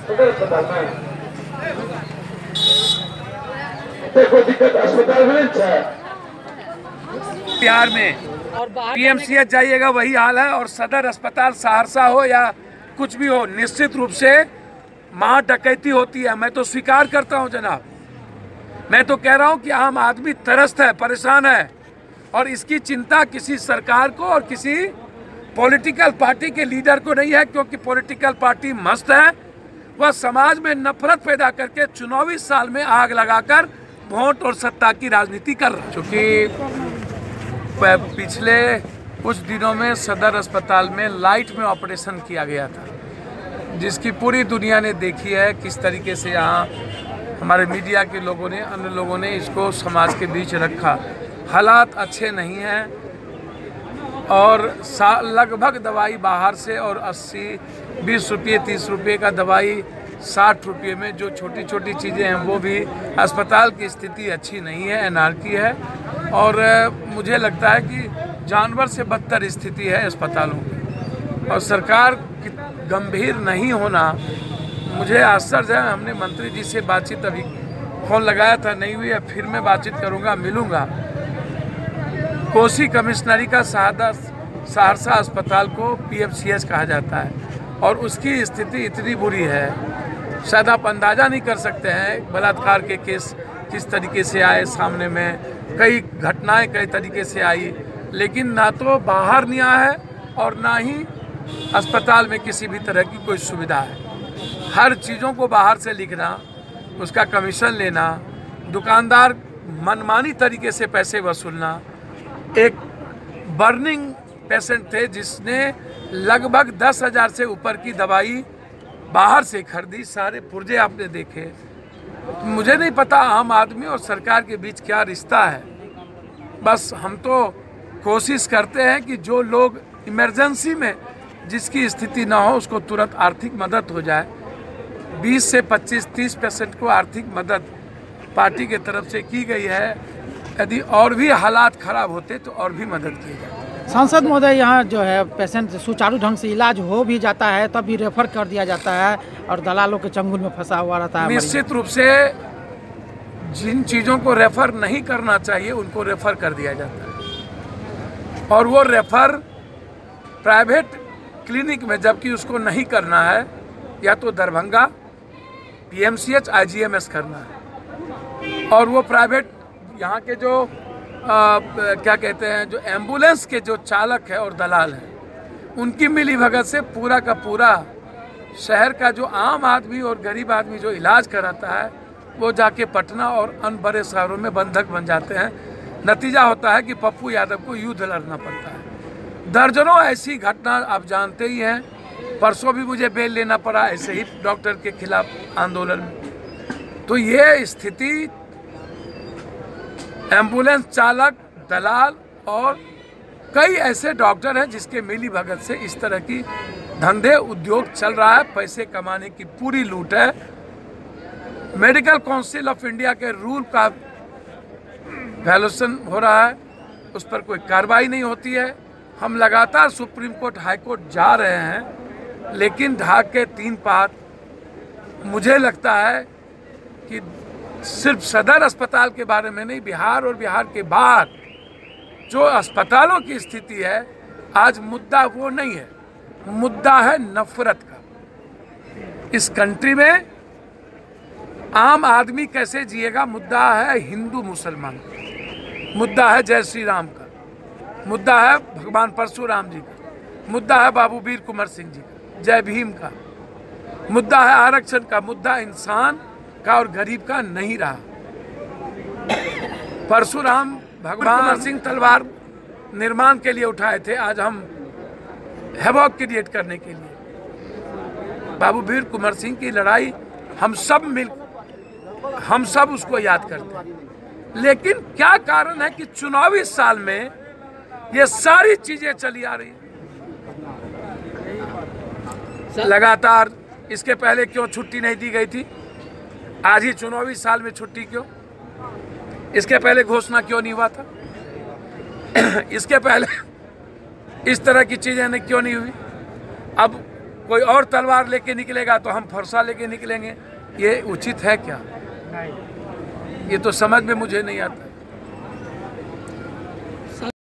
सदर अस्पताल में देखो दिक्कत अस्पताल में बिहार में और पीएमसीएच जाइएगा वही हाल है। और सदर अस्पताल सहरसा हो या कुछ भी हो, निश्चित रूप से मां डकैती होती है। मैं तो स्वीकार करता हूं जनाब, मैं तो कह रहा हूं कि आम आदमी त्रस्त है, परेशान है, और इसकी चिंता किसी सरकार को और किसी पॉलिटिकल पार्टी के लीडर को नहीं है, क्योंकि पॉलिटिकल पार्टी मस्त है। वह समाज में नफरत पैदा करके चुनावी साल में आग लगाकर वोट और सत्ता की राजनीति कर रहा है। चूँकि पिछले कुछ दिनों में सदर अस्पताल में लाइट में ऑपरेशन किया गया था, जिसकी पूरी दुनिया ने देखी है किस तरीके से यहाँ हमारे मीडिया के लोगों ने, अन्य लोगों ने इसको समाज के बीच रखा। हालात अच्छे नहीं हैं और लगभग दवाई बाहर से और 20 रुपये 30 रुपये का दवाई 60 रुपये में, जो छोटी छोटी चीज़ें हैं वो भी। अस्पताल की स्थिति अच्छी नहीं है, एनआरकी है, और मुझे लगता है कि जानवर से बदतर स्थिति है अस्पतालों की। और सरकार की गंभीर नहीं होना मुझे आश्चर्य है। हमने मंत्री जी से बातचीत अभी फोन लगाया था, नहीं हुई है, फिर मैं बातचीत करूँगा, मिलूँगा। कोसी कमिश्नरी का सहरसा अस्पताल को पीएमसीएच कहा जाता है और उसकी स्थिति इतनी बुरी है, शायद आप अंदाज़ा नहीं कर सकते हैं। बलात्कार के केस किस तरीके से आए सामने में, कई घटनाएं कई तरीके से आई, लेकिन ना तो बाहर नहीं आया है और ना ही अस्पताल में किसी भी तरह की कोई सुविधा है। हर चीज़ों को बाहर से लिखना, उसका कमीशन लेना, दुकानदार मनमानी तरीके से पैसे वसूलना। एक बर्निंग पेशेंट थे जिसने लगभग 10,000 से ऊपर की दवाई बाहर से खरीदी, सारे पुर्जे आपने देखे। तो मुझे नहीं पता आम आदमी और सरकार के बीच क्या रिश्ता है। बस हम तो कोशिश करते हैं कि जो लोग इमरजेंसी में जिसकी स्थिति ना हो उसको तुरंत आर्थिक मदद हो जाए। 20 से 25-30% को आर्थिक मदद पार्टी के तरफ से की गई है। यदि और भी हालात खराब होते तो और भी मदद की जाए। सांसद महोदय, यहाँ जो है पेशेंट सुचारू ढंग से इलाज हो भी जाता है तब भी रेफर कर दिया जाता है और दलालों के चंगुल में फंसा हुआ रहता है। निश्चित रूप से जिन चीज़ों को रेफर नहीं करना चाहिए उनको रेफर कर दिया जाता है, और वो रेफर प्राइवेट क्लिनिक में, जबकि उसको नहीं करना है, या तो दरभंगा पीएमसीएच आईजीएमएस करना है। और वो प्राइवेट यहाँ के जो क्या कहते हैं, जो एम्बुलेंस के जो चालक है और दलाल हैं, उनकी मिलीभगत से पूरा का पूरा शहर का जो आम आदमी और गरीब आदमी जो इलाज कराता है वो जाके पटना और अन्य बड़े शहरों में बंधक बन जाते हैं। नतीजा होता है कि पप्पू यादव को युद्ध लड़ना पड़ता है। दर्जनों ऐसी घटना आप जानते ही हैं। परसों भी मुझे बेल लेना पड़ा ऐसे ही डॉक्टर के खिलाफ आंदोलन में। तो ये स्थिति एम्बुलेंस चालक, दलाल और कई ऐसे डॉक्टर हैं जिसके मिली भगत से इस तरह की धंधे उद्योग चल रहा है। पैसे कमाने की पूरी लूट है। मेडिकल काउंसिल ऑफ इंडिया के रूल का वायलेशन हो रहा है, उस पर कोई कार्रवाई नहीं होती है। हम लगातार सुप्रीम कोर्ट, हाई कोर्ट जा रहे हैं, लेकिन ढाक के 3 पात। मुझे लगता है कि सिर्फ सदर अस्पताल के बारे में नहीं, बिहार और बिहार के बाहर जो अस्पतालों की स्थिति है, आज मुद्दा वो नहीं है, मुद्दा है नफरत का। इस कंट्री में आम आदमी कैसे जिएगा, मुद्दा है हिंदू मुसलमान का, मुद्दा है जय श्री राम का, मुद्दा है भगवान परशुराम जी का, मुद्दा है बाबू वीर कुंवर सिंह जी का, जय भीम का, मुद्दा है आरक्षण का, मुद्दा इंसान का और गरीब का नहीं रहा। परशुराम भगवान सिंह तलवार निर्माण के लिए उठाए थे, आज हम हैवॉक क्रिएट करने के लिए। बाबू वीर कुंवर सिंह की लड़ाई हम सब उसको याद करते हैं। लेकिन क्या कारण है कि चुनावी साल में ये सारी चीजें चली आ रही है लगातार? इसके पहले क्यों छुट्टी नहीं दी गई थी? आज ही चुनावी साल में छुट्टी क्यों? इसके पहले घोषणा क्यों नहीं हुआ था? इसके पहले इस तरह की चीजें क्यों नहीं हुई? अब कोई और तलवार लेके निकलेगा तो हम फरसा लेके निकलेंगे। ये उचित है क्या? ये तो समझ में मुझे नहीं आता।